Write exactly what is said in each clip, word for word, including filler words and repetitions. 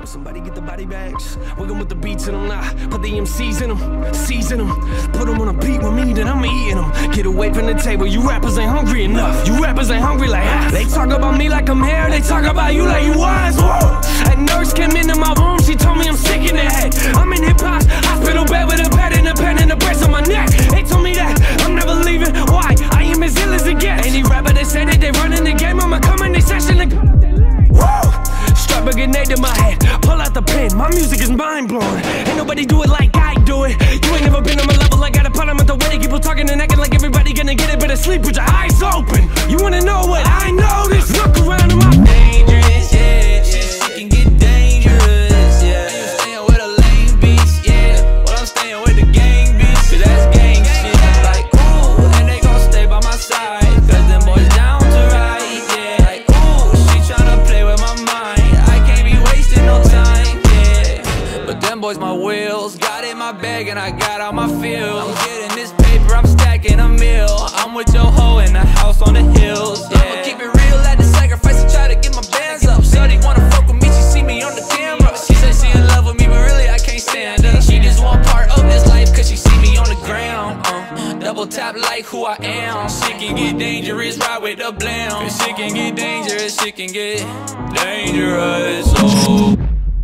Somebody get the body bags. Wiggle with the beats in them now. Put the M Cs in them, season them. Put them on a beat with me, then I'm eating them. Get away from the table, you rappers ain't hungry enough. You rappers ain't hungry like us. They talk about me like I'm here, they talk about you like you was. Whoa. A nurse came into my room, she told me I'm sick in the head. I'm in hip hop, hospital bed with a pad and a pen and a brace on my neck. They told me that I'm never leaving. Why? I am as ill as it gets. Any rapper that said that they running the game, I'ma come in they session and whoa. Strap a grenade to my head, pull out the pen. My music is mind blowing. Ain't nobody do it like I do it. You ain't never been on my level. I got a problem with the way they keep on talking and acting like everybody gonna get it. Better sleep with your eyes open. You wanna know what I notice? Look around in my dangerous, yeah, yeah. It can get dangerous, yeah. You staying with a lame beast, yeah. Well, I'm staying with the gang beast, cause that's gang shit. Like, ooh, and they gon' stay by my side, cause them boys down to ride, yeah. Like, ooh, she tryna play with my mind. No time, yeah. But them boys my wheels. Got in my bag and I got out my field. I'm getting this paper, I'm stacking a meal. I'm with your hoe in the house on the hills, yeah. I'ma keep it real, at the sacrifice and try to get my bands up. Shorty wanna fuck with me, she see me on the camera. She said she in love with me, but really I can't stand her. She just want part of this life cause she see me on the ground, uh. Double tap like who I am. Shit can get dangerous, ride with the blam. Cause shit can get dangerous, shit can get dangerous, oh.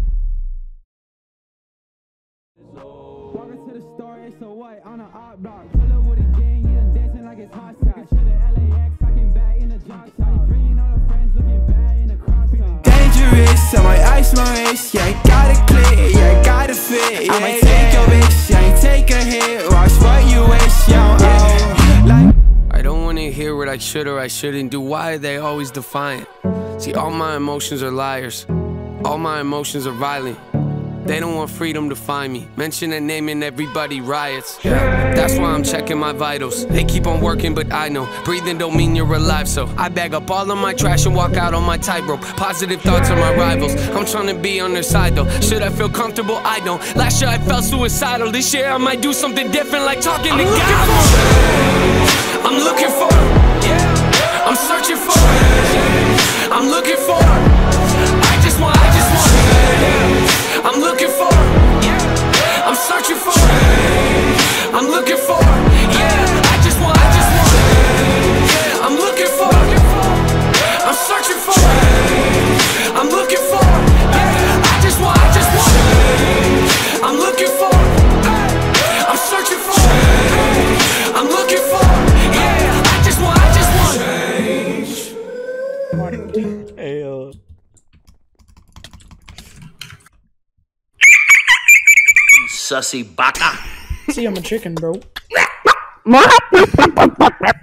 Walking to the store, it's so white on an op block. Pull up with a gang, yeah, dancing like it's hot shot. To the L A X, I came back in the drop shot. Bringing all the friends, looking bad in the crop top. Dangerous, I might ice my wrist. Yeah, I got it clear, yeah, I got it fit. Yeah, I might take your bitch, yeah, I take a hit. Watch what you wish, yeah, oh. Like I don't wanna hear what I should or I shouldn't do. Why are they always defiant? See, all my emotions are liars. All my emotions are violent. They don't want freedom to find me. Mention a name and everybody riots. Yeah, that's why I'm checking my vitals. They keep on working, but I know breathing don't mean you're alive. So I bag up all of my trash and walk out on my tightrope. Positive thoughts are my rivals. I'm trying to be on their side though. Should I feel comfortable? I don't. Last year I felt suicidal. This year I might do something different, like talking to God. I'm looking for, yeah. I'm searching for, I'm looking for. I just want, I just want. I'm looking for, yeah. I'm searching for, I'm looking for, yeah. I just want, I just want. I'm looking for, I'm searching for, I'm looking for, yeah. I just want, I just want. I'm looking for, I'm searching for, I'm looking for, yeah. I just want, I just want. Hey, yo. Sussy baka. See, I'm a chicken, bro.